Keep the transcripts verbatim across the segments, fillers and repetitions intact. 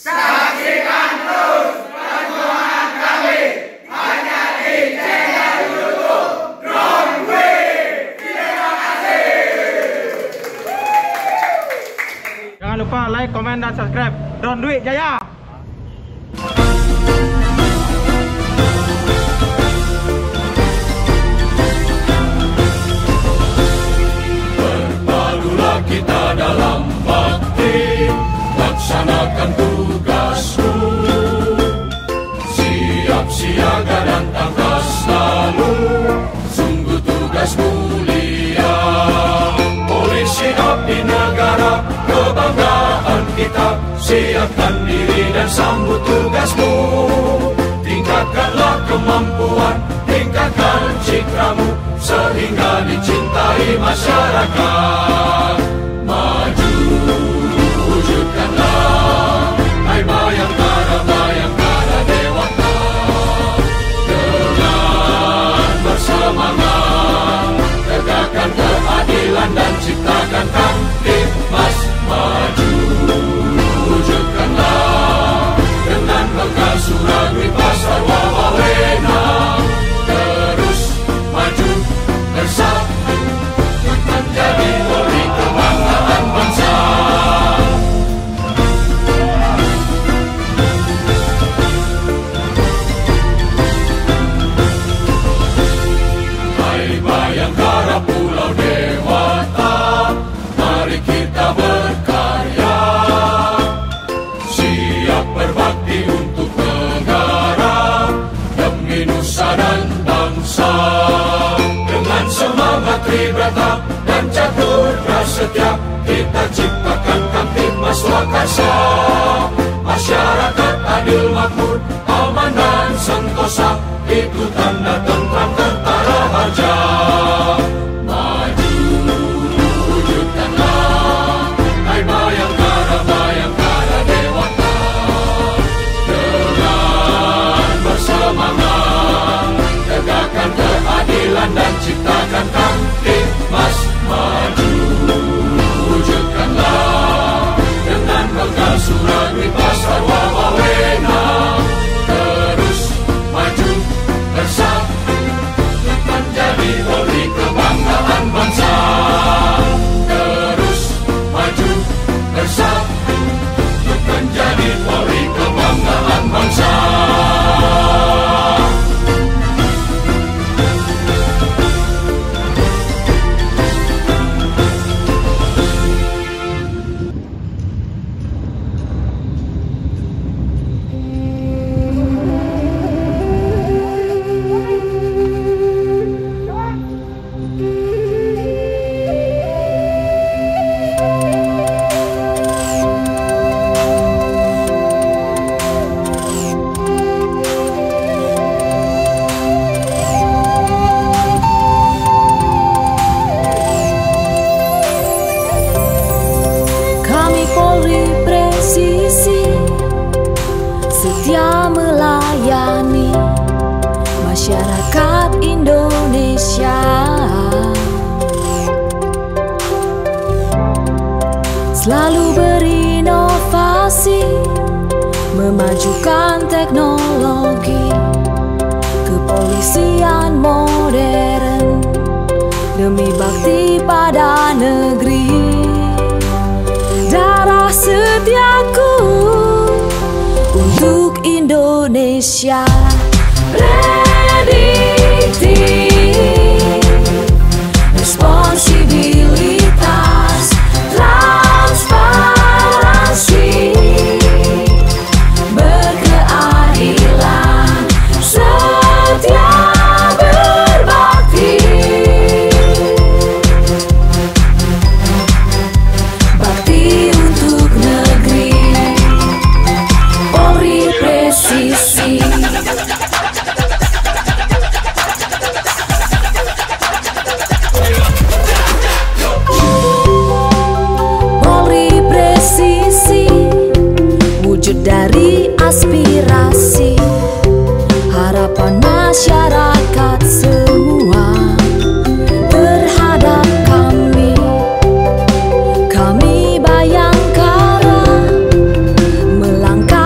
Saksikan terus perjuangan kami hanya di channel YouTube Drone Week. Terima kasih. Jangan lupa like, komen, dan subscribe Drone Week Jaya. Berpadulah kita dalam bakti, laksanakan tugasmu. Siap siaga dan tangkas selalu, sungguh tugas mulia. Polisi abdi negara, kebanggaan kita. Siapkan diri dan sambut tugasmu. Tingkatkanlah kemampuan, tingkatkan citramu, sehingga dicintai masyarakat. Maju, wujudkanlah hai Bayangkara, Bayangkara Dewata. Dengan bersemangat, tegakkan keadilan dan ciptakan Kamtibmas. Maju, wujudkanlah dengan bekal Suragripa Sarwa Wawena. Terus maju bersatu menjadi Polri kebanggaan bangsa. Hai Bayangkara Pulau Dewata, mari kita berkarya. Siap berbakti untuk negara, demi nusa dan bangsa. Dengan semangat tribrata dan catur prasetya, kita ciptakan Kamtibmas Swakarsa. Masyarakat adil makmur, aman dan sentosa, itu tanda tentram tentara harja. Maju, wujudkanlah hai Bayangkara, Bayangkara Dewata. Dengan bersemangat, tegakkan keadilan dan ciptakan Kamtibmas. Maju, wujudkanlah dengan bekal Suragripa Sarwa Wawena. Terus maju bersatu menjadi Polri kebanggaan bangsa. Terus maju bersatu menjadi Polri kebanggaan bangsa. Setia melayani masyarakat Indonesia, selalu berinovasi, memajukan teknologi, kepolisian modern, demi bakti pada negeri. Darah setiaku untuk Indonesia. Prediktif, responsibilitas, transparansi, berkeadilan, setia berbakti. Bakti untuk negeri, Polri presisi. Polri presisi, wujud dari aspirasi, harapan masyarakat semua terhadap kami. Kami Bayangkara melangkah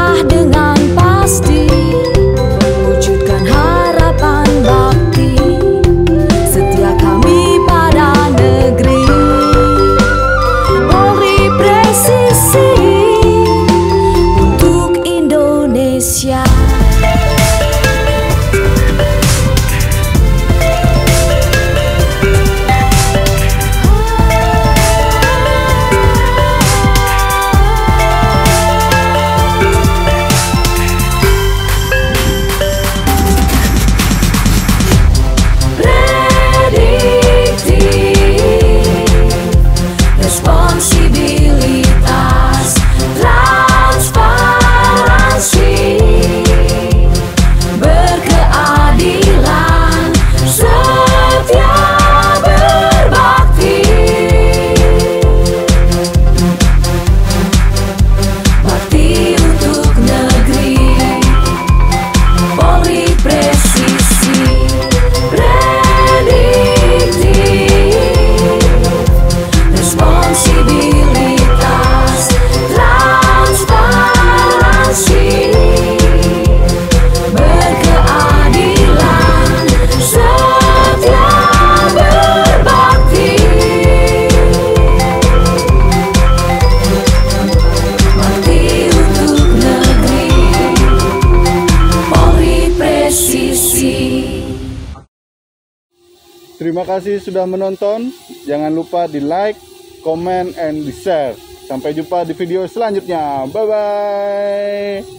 Terima kasih sudah menonton. Jangan lupa di like, comment, and di share. Sampai jumpa di video selanjutnya. Bye-bye.